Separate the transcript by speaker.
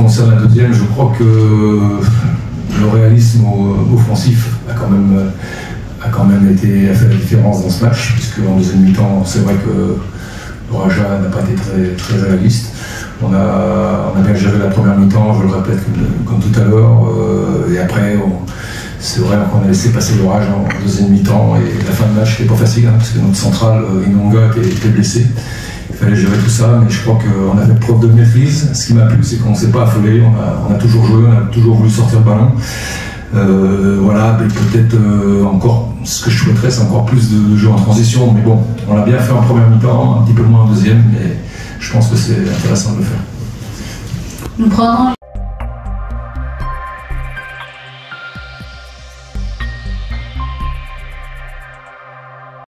Speaker 1: concerne la deuxième, je crois que le réalisme offensif a quand même a fait la différence dans ce match, puisque en deuxième mi-temps, c'est vrai que le Raja n'a pas été très réaliste. On a bien géré la première mi-temps, je le répète comme tout à l'heure, et après, c'est vrai qu'on a laissé passer l'orage en deuxième mi-temps, et la fin de match n'était pas facile, hein, parce que notre central, Inonga, était blessé. Il fallait gérer tout ça, mais je crois qu'on a fait preuve de maîtrise. Ce qui m'a plu, c'est qu'on ne s'est pas affolé, on a toujours joué, on a toujours voulu sortir le ballon. Voilà, mais peut-être encore, ce que je souhaiterais, c'est encore plus de jeu en transition, mais bon, on l'a bien fait en première mi-temps, un petit peu moins en deuxième, mais je pense que c'est intéressant de le faire.
Speaker 2: Nous prenons